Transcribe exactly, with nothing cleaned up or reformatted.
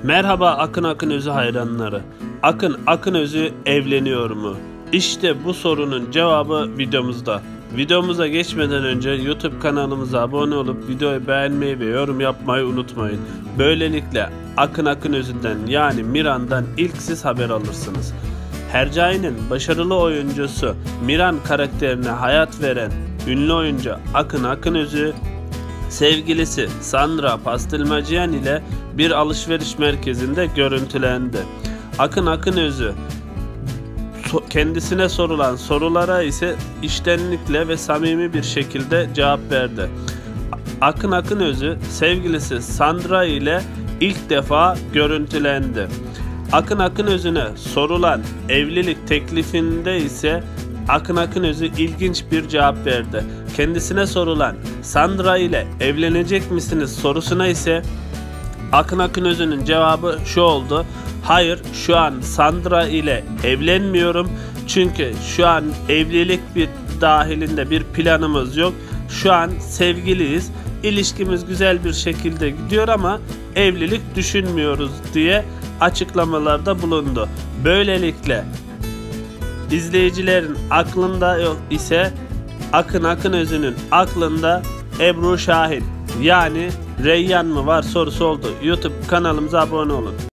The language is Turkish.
Merhaba Akın Akınözü hayranları. Akın Akınözü evleniyor mu? İşte bu sorunun cevabı videomuzda. Videomuza geçmeden önce YouTube kanalımıza abone olup videoyu beğenmeyi ve yorum yapmayı unutmayın. Böylelikle Akın Akınözü'nden yani Miran'dan ilk siz haber alırsınız. Hercai'nin başarılı oyuncusu Miran karakterine hayat veren ünlü oyuncu Akın Akınözü, sevgilisi Sandra Pastelmacıyan ile bir alışveriş merkezinde görüntülendi. Akın Akınözü kendisine sorulan sorulara ise içtenlikle ve samimi bir şekilde cevap verdi. Akın Akınözü sevgilisi Sandra ile ilk defa görüntülendi. Akın Akınözü'ne sorulan evlilik teklifinde ise Akın Akınözü ilginç bir cevap verdi. Kendisine sorulan Sandra ile evlenecek misiniz sorusuna ise Akın Akınözü'nün cevabı şu oldu: hayır, şu an Sandra ile evlenmiyorum çünkü şu an evlilik bir dahilinde bir planımız yok. Şu an sevgiliyiz, ilişkimiz güzel bir şekilde gidiyor ama evlilik düşünmüyoruz diye açıklamalarda bulundu. Böylelikle İzleyicilerin aklında yok ise Akın Akınözü'nün aklında Ebru Şahin yani Reyyan mı var sorusu oldu. YouTube kanalımıza abone olun.